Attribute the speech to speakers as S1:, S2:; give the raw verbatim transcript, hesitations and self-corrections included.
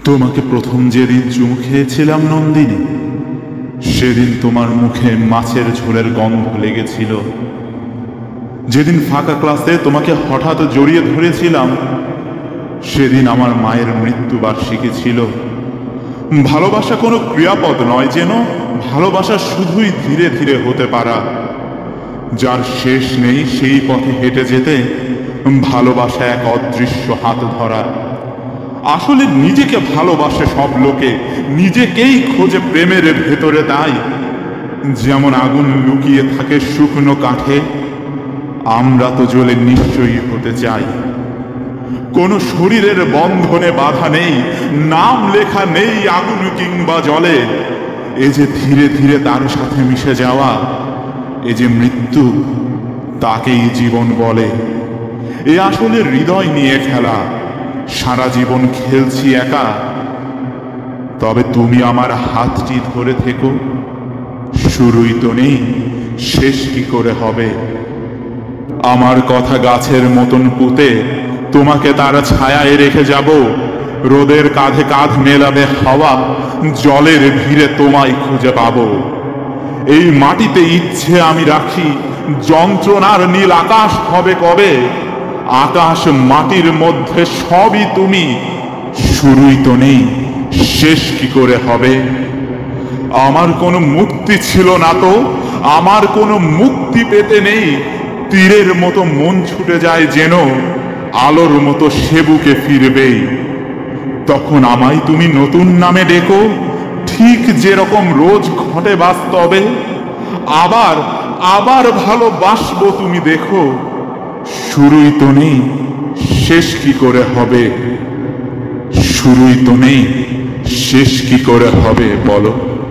S1: তোমাকে প্রথম যেদিন চুমু খেয়েছিলাম নন্দিনী, সেদিন তোমার মুখে মাছের ঝোলের গন্ধ লেগেছিল। যেদিন ফাঁকা ক্লাসে তোমাকে হঠাৎ জড়িয়ে ধরেছিলাম, সেদিন আমার মায়ের মৃত্যুবার্ষিকী ছিল। ভালোবাসা কোনো ক্রিয়াপদ নয়, যেন ভালোবাসা শুধুই ধীরে ধীরে হতে পারা। যার শেষ নেই সেই পথে হেঁটে যেতে ভালোবাসা এক অদৃশ্য হাত ধরা। আসলে নিজেকে ভালোবাসে সব লোকে, নিজেকেই খোঁজে প্রেমের ভেতরে। তাই যেমন আগুন লুকিয়ে থাকে শুকনো কাঠে, আমরা তো জ্বলে নিশ্চয়ই হতে চাই। কোনো শরীরের বন্ধনে বাধা নেই, নাম লেখা নেই আগুন কিংবা জলে। এ যে ধীরে ধীরে তার সাথে মিশে যাওয়া, এ যে মৃত্যু, তাকেই জীবন বলে। এ আসলে হৃদয় নিয়ে খেলা, সারা জীবন খেলছি একা। তবে তুমি আমার হাতটি ধরে থেকো, শুরুই তো নেই, শেষ কি করে হবে। আমার কথা গাছের মতন পুঁতে তোমাকে তার ছায়ায় রেখে যাব। রোদের কাঁধে কাঁধ মেলাবে হাওয়া, জলের ভিড়ে তোমায় খুঁজে পাবো। এই মাটিতে ইচ্ছে আমি রাখি, যন্ত্রণার নীল আকাশ হবে কবে। আকাশ মাটির মধ্যে সবই তুমি, শুরুই তো নেই, শেষ কি করে হবে। আমার কোনো মুক্তি ছিল না তো, আমার কোনো মুক্তি পেতে নেই। তীরের মতো মন ছুটে যায় যেন, আলোর মতো সেবুকে ফিরবেই। তখন আমায় তুমি নতুন নামে ডেকো, ঠিক যেরকম রোজ ঘটে বাস্তবে। আবার আবার ভালোবাসবো তুমি দেখো, শুরুই তো নেই, শেষ কি করে হবে। শুরুই তো নেই, শেষ কি করে হবে বলো।